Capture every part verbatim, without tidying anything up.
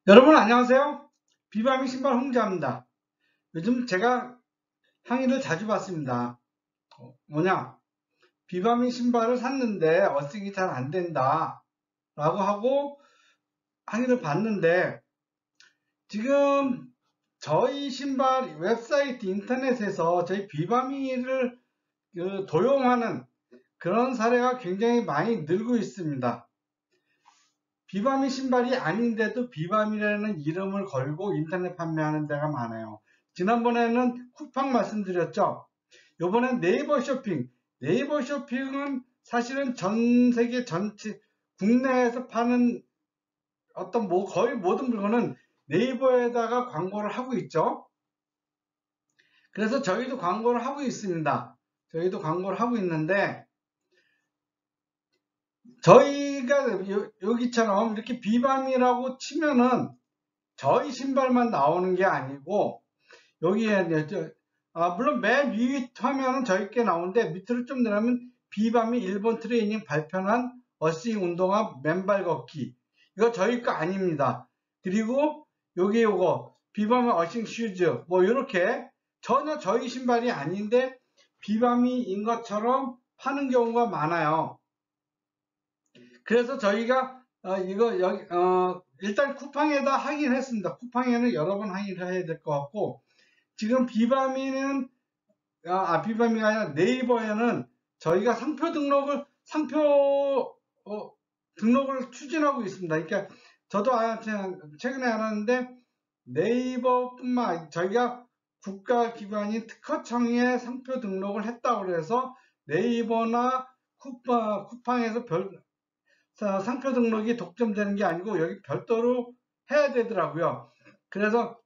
여러분 안녕하세요. 비바미 신발 홍자입니다. 요즘 제가 항의를 자주 받습니다. 어, 뭐냐? 비바미 신발을 샀는데 어싱이 잘 안 된다 라고 하고 항의를 받는데, 지금 저희 신발 웹사이트 인터넷에서 저희 비바미를 그 도용하는 그런 사례가 굉장히 많이 늘고 있습니다. 비바미 신발이 아닌데도 비바미라는 이름을 걸고 인터넷 판매하는 데가 많아요. 지난번에는 쿠팡 말씀드렸죠. 이번엔 네이버 쇼핑. 네이버 쇼핑은 사실은 전 세계 전체 국내에서 파는 어떤 뭐 거의 모든 물건은 네이버에다가 광고를 하고 있죠. 그래서 저희도 광고를 하고 있습니다. 저희도 광고를 하고 있는데, 저희가 여, 여기처럼 이렇게 비밤이라고 치면은 저희 신발만 나오는 게 아니고, 여기에 아, 물론 맨 위 화면은 저희 게 나오는데 밑으로 좀 내려면 비밤이 일본 트레이닝 발편한 어싱 운동화 맨발 걷기, 이거 저희 거 아닙니다. 그리고 여기 요거 비밤 어싱 슈즈 뭐 이렇게 전혀 저희 신발이 아닌데 비밤이인 것처럼 파는 경우가 많아요. 그래서 저희가 어, 이거 여기 어, 일단 쿠팡에다 확인을 했습니다. 쿠팡에는 여러 번 확인을 해야 될 것 같고, 지금 비바미는 아 비바미가 아니라 네이버에는 저희가 상표 등록을 상표 어, 등록을 추진하고 있습니다. 그러니까 저도 아, 최근에 알았는데, 네이버뿐만 저희가 국가 기관인 특허청에 상표 등록을 했다고 해서 네이버나 쿠팡, 쿠팡에서 별 상표 등록이 독점되는 게 아니고 여기 별도로 해야 되더라고요. 그래서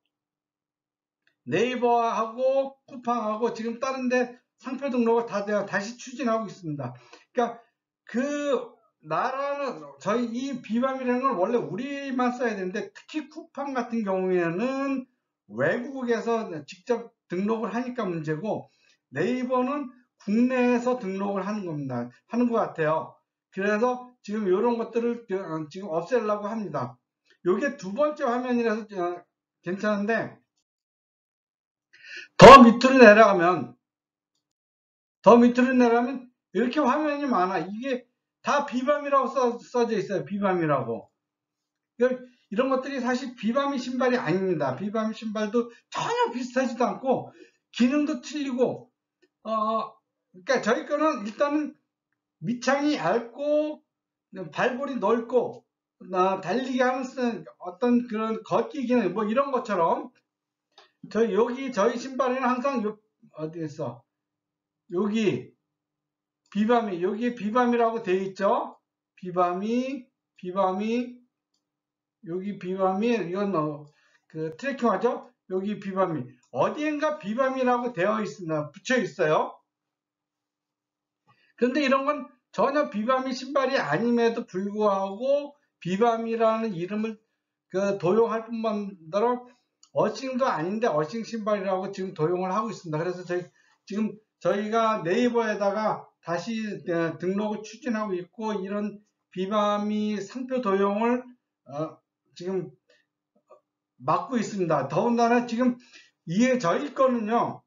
네이버하고 쿠팡하고 지금 다른데 상표 등록을 다 다시 추진하고 있습니다. 그러니까 그 나라는 저희 이 비밤이라는 건 원래 우리만 써야 되는데, 특히 쿠팡 같은 경우에는 외국에서 직접 등록을 하니까 문제고, 네이버는 국내에서 등록을 하는 겁니다. 하는 것 같아요. 그래서 지금 이런 것들을 지금 없애려고 합니다. 이게 두 번째 화면이라서 괜찮은데, 더 밑으로 내려가면 더 밑으로 내려가면 이렇게 화면이 많아. 이게 다 비밤이라고 써, 써져 있어요. 비밤이라고. 이런 것들이 사실 비바미 신발이 아닙니다. 비바미 신발도 전혀 비슷하지도 않고 기능도 틀리고, 어 그러니까 저희 거는 일단은 밑창이 얇고 발볼이 넓고 어, 달리기 하는 어떤 그런 걷기 기능 뭐 이런 것처럼, 저희 여기 저희 신발에는 항상 요, 어디 있어 여기 비밤이 여기 비밤이라고 되어 있죠. 비밤이 비밤이 여기 비밤이 이건 어, 그 트래킹 하죠. 여기 비밤이 어디엔가 비밤이라고 되어 있습니다. 붙여 있어요. 그런데 이런 건 전혀 비밤이 신발이 아님에도 불구하고 비밤이라는 이름을 그 도용할 뿐만더러 어싱도 아닌데 어싱 신발이라고 지금 도용을 하고 있습니다. 그래서 저희 지금 저희가 네이버에다가 다시 등록을 추진하고 있고, 이런 비밤이 상표 도용을 어, 지금 막고 있습니다. 더군다나 지금 이게 저희 거는요,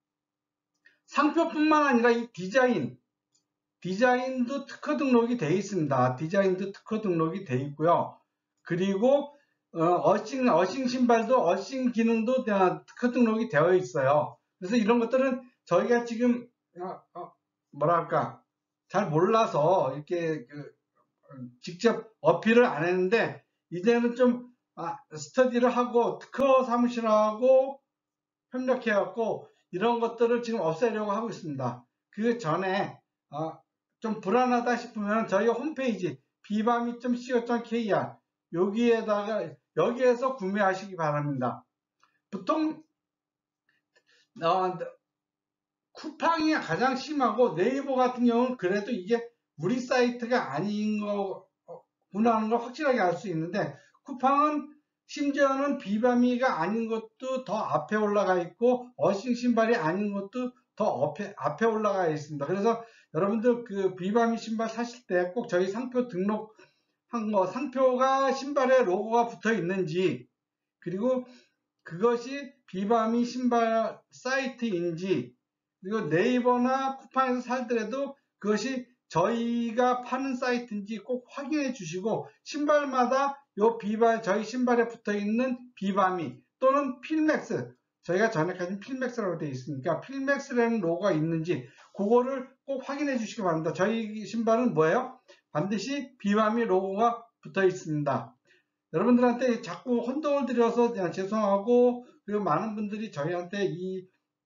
상표뿐만 아니라 이 디자인 디자인도 특허 등록이 되어 있습니다. 디자인도 특허 등록이 되어 있고요. 그리고 어, 어싱, 어싱 신발도 어싱 기능도 특허 등록이 되어 있어요. 그래서 이런 것들은 저희가 지금 어, 어, 뭐랄까 잘 몰라서 이렇게 그, 직접 어필을 안 했는데, 이제는 좀 아, 스터디를 하고 특허 사무실하고 협력해 갖고 이런 것들을 지금 없애려고 하고 있습니다. 그 전에 어, 좀 불안하다 싶으면 저희 홈페이지 비바미 닷 씨오 닷 케이알 여기에다가 여기에서 구매하시기 바랍니다. 보통 어, 쿠팡이 가장 심하고 네이버 같은 경우는 그래도 이게 우리 사이트가 아닌 거구나 하는 걸 확실하게 알 수 있는데, 쿠팡은 심지어는 비바미가 아닌 것도 더 앞에 올라가 있고 어싱 신발이 아닌 것도 더 앞에, 앞에 올라가 있습니다. 그래서 여러분들 그 비바미 신발 사실 때 꼭 저희 상표 등록 한 거, 상표가 신발에 로고가 붙어 있는지, 그리고 그것이 비바미 신발 사이트인지, 그리고 네이버나 쿠팡에서 살더라도 그것이 저희가 파는 사이트인지 꼭 확인해 주시고, 신발마다 요 비바, 저희 신발에 붙어 있는 비바미 또는 필맥스, 저희가 전에 가진 필맥스라고 되어 있으니까 필맥스라는 로고가 있는지 그거를 꼭 확인해 주시기 바랍니다. 저희 신발은 뭐예요? 반드시 비바미 로고가 붙어 있습니다. 여러분들한테 자꾸 혼동을 드려서 죄송하고, 그리고 많은 분들이 저희한테 이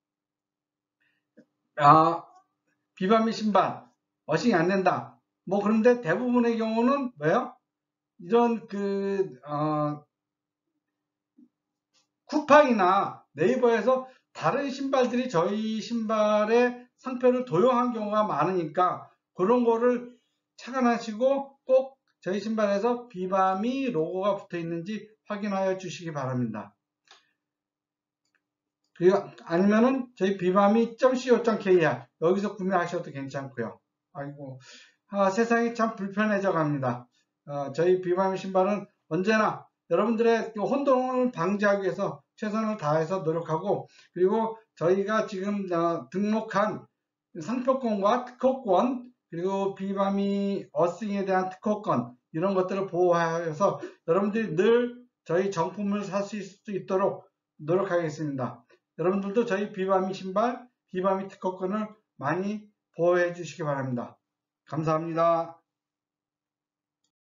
아, 비바미 신발 어싱이 안 된다. 뭐 그런데 대부분의 경우는 뭐예요? 이런 그 어, 쿠팡이나 네이버에서 다른 신발들이 저희 신발의 상표를 도용한 경우가 많으니까 그런 거를 착안하시고 꼭 저희 신발에서 비바미 로고가 붙어 있는지 확인하여 주시기 바랍니다. 그리고 아니면은 저희 비바미 닷 씨오 닷 케이알 여기서 구매하셔도 괜찮고요. 아이고, 아, 세상이 참 불편해져 갑니다. 어, 저희 비바미 신발은 언제나 여러분들의 혼동을 방지하기 위해서 최선을 다해서 노력하고, 그리고 저희가 지금 어, 등록한 상표권과 특허권, 그리고 비바미 어싱에 대한 특허권, 이런 것들을 보호하여서 여러분들이 늘 저희 정품을 살 수 있도록 노력하겠습니다. 여러분들도 저희 비바미 신발, 비바미 특허권을 많이 보호해 주시기 바랍니다. 감사합니다.